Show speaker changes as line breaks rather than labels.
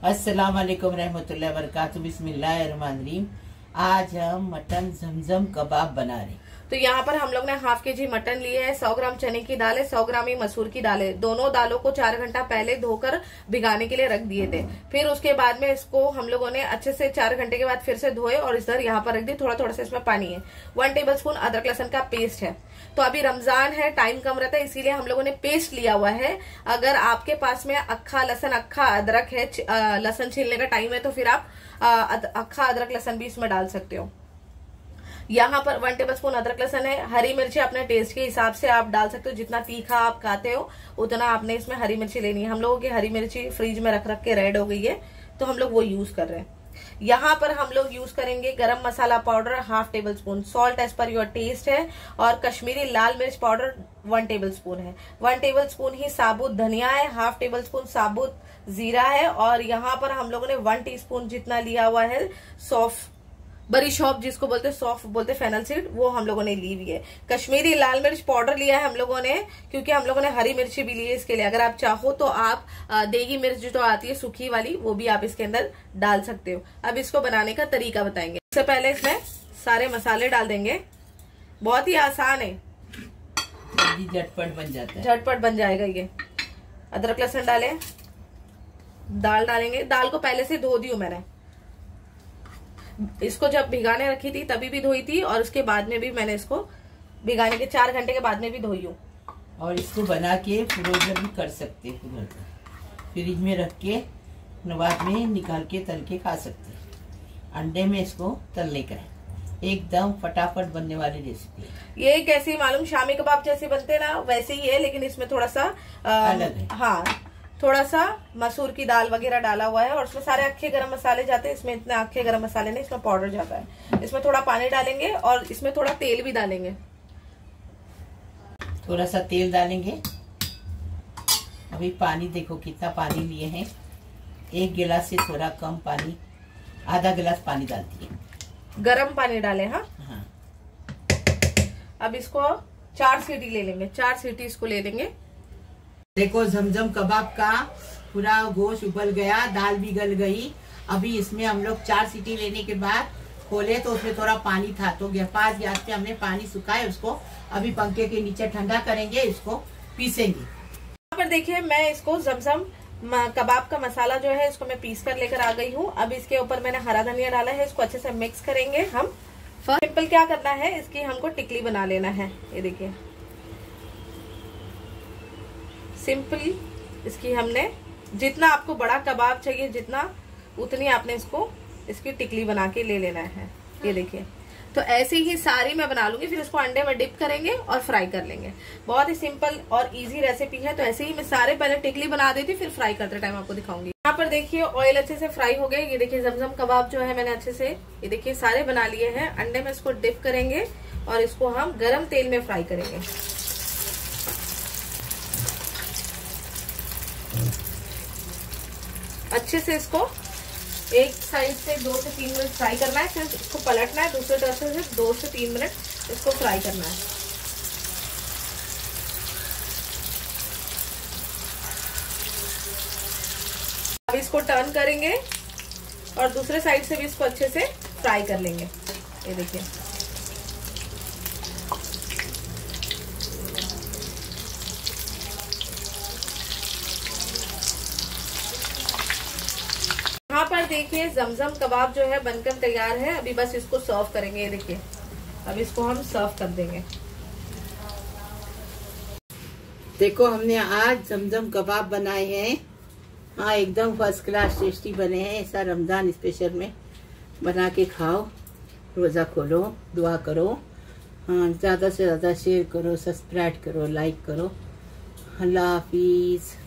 अस्सलाम वालेकुम रहमतुल्लाहि व बरकातुहू। बिस्मिल्लाहिर्रहमानिर्रहीम। आज हम मटन जमजम कबाब बना रहे हैं।
तो यहाँ पर हम लोग ने हाफ केजी मटन लिए है, 100 ग्राम चने की दाल है, 100 ग्राम ही मसूर की दाल है। दोनों दालों को 4 घंटा पहले धोकर भिगाने के लिए रख दिए थे। फिर उसके बाद में इसको हम लोगों ने अच्छे से 4 घंटे के बाद फिर से धोए और इधर यहाँ पर रख दी। थोड़ा थोड़ा सा इसमें पानी है। 1 टेबल स्पून अदरक लहसुन का पेस्ट है। तो अभी रमजान है, टाइम कम रहता है, इसीलिए हम लोगों ने पेस्ट लिया हुआ है। अगर आपके पास में अक्खा लहसुन अक्खा अदरक है, लहसुन छीलने का टाइम है, तो फिर आप अक्खा अदरक लहसुन भी इसमें डाल सकते हो। यहाँ पर 1 टेबल स्पून अदरक लहसुन है। हरी मिर्ची अपने टेस्ट के हिसाब से आप डाल सकते हो, जितना तीखा आप खाते हो उतना आपने इसमें हरी मिर्ची लेनी है। हम लोगों की हरी मिर्ची फ्रिज में रख के रेड हो गई है, तो हम लोग वो यूज कर रहे हैं। यहाँ पर हम लोग यूज करेंगे garam masala powder 1/2 tablespoon, salt as per your taste है, और कश्मीरी लाल मिर्च पाउडर 1 टेबल स्पून है। 1 टेबल स्पून ही साबुत धनिया है, 1/2 टेबल स्पून साबुत जीरा है, और यहाँ पर हम लोगों ने 1 टीस्पून जितना लिया हुआ है सौंफ, बड़ी शॉप जिसको बोलते सौंफ बोलते, फेनल सीड, वो हम लोगों ने ली हुई है। कश्मीरी लाल मिर्च पाउडर लिया है हम लोगों ने, क्योंकि हम लोगों ने हरी मिर्ची भी ली है इसके लिए। अगर आप चाहो तो आप देगी मिर्च जो आती है सूखी वाली, वो भी आप इसके अंदर डाल सकते हो। अब इसको बनाने का तरीका बताएंगे। इससे पहले इसमें सारे मसाले डाल देंगे। बहुत ही आसान है,
झटपट बन जाता है,
झटपट बन जाएगा ये। अदरक लहसुन डाले, दाल डालेंगे। दाल को पहले से धो दी हूं मैंने, इसको जब भिगाने रखी थी तभी भी धोई थी, और उसके बाद में भी मैंने इसको भिगाने के 4 घंटे के बाद में भी धोई हूँ।
और इसको बना के फ्रोजन भी कर सकते हैं, फ्रिज में रख के बाद में निकाल के तल के खा सकते हैं। अंडे में इसको तलने का है, एकदम फटाफट बनने वाली रेसिपी है।
ये कैसी मालूम, शामी कबाब जैसे बनते ना वैसे ही है, लेकिन इसमें थोड़ा सा
अलग है।
हाँ, थोड़ा सा मसूर की दाल वगैरह डाला हुआ है, और उसमें सारे अक्खे गरम मसाले जाते हैं। इसमें इतने अक्खे गरम मसाले नहीं, इसमें पाउडर जाता है। इसमें थोड़ा पानी डालेंगे और इसमें थोड़ा तेल भी डालेंगे।
थोड़ा सा तेल डालेंगे। अभी पानी देखो कितना पानी लिए हैं, 1 गिलास से थोड़ा कम पानी, आधा गिलास पानी डालती है।
गरम पानी डालें। हाँ, अब इसको 4 सीटी ले लेंगे, 4 सीटी इसको ले लेंगे।
देखो जमजम कबाब का पूरा गोश्त उबल गया, दाल भी गल गई। अभी इसमें हम लोग 4 सीटी लेने के बाद खोले तो उसमें थोड़ा पानी था, तो 5 गैस पे हमने पानी सुखाए उसको। अभी पंखे के नीचे ठंडा करेंगे, इसको पीसेंगे।
यहाँ पर देखिए मैं इसको जमजम कबाब का मसाला जो है इसको मैं पीस कर लेकर आ गई हूँ। अब इसके ऊपर मैंने हरा धनिया डाला है, इसको अच्छे से मिक्स करेंगे हम। सिंपल क्या करना है, इसकी हमको टिकली बना लेना है। ये देखिए सिंपल, इसकी हमने जितना आपको बड़ा कबाब चाहिए जितना, उतनी आपने इसकी टिकली बना के ले लेना है। ये देखिए, तो ऐसे ही सारी मैं बना लूंगी, फिर इसको अंडे में डिप करेंगे और फ्राई कर लेंगे। बहुत ही सिंपल और इजी रेसिपी है। तो ऐसे ही मैं सारे पहले टिकली बना देती, फिर फ्राई करते टाइम आपको दिखाऊंगी। यहाँ पर देखिए ऑयल अच्छे से फ्राई हो गए। ये देखिए जमजम कबाब जो है मैंने अच्छे से, ये देखिए सारे बना लिए हैं। अंडे में इसको डिप करेंगे और इसको हम गरम तेल में फ्राई करेंगे। अच्छे से इसको एक साइड से 2 से 3 मिनट फ्राई करना है, फिर इसको पलटना है, दूसरे तरफ से 2 से 3 मिनट इसको फ्राई करना है। अब इसको टर्न करेंगे और दूसरे साइड से भी इसको अच्छे से फ्राई कर लेंगे। ये देखिए यहाँ पर देखिए जमजम कबाब जो है बनकर तैयार है। अभी बस इसको सर्व करेंगे। ये देखिए अब इसको हम सर्व कर देंगे।
देखो हमने आज जमजम कबाब बनाए हैं। हाँ, एकदम फर्स्ट क्लास टेस्टी बने हैं। ऐसा रमजान स्पेशल में बना के खाओ, रोज़ा खोलो, दुआ करो। हाँ, ज़्यादा से ज़्यादा शेयर करो, सब्सक्राइब करो, लाइक करो। अल्लाह हाफिज़।